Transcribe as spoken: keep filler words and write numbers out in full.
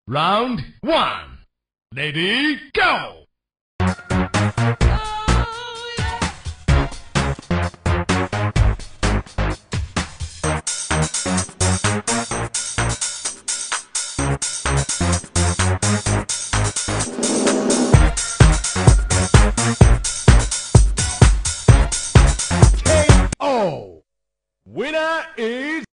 Round one. Lady, go! K O. Winner is